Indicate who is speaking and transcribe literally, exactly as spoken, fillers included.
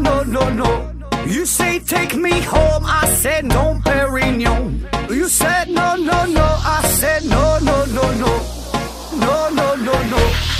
Speaker 1: no, no, no. You say take me home, I said no, Perignon. You said no, no, no, I said no, no, no, no. No, no, no, no.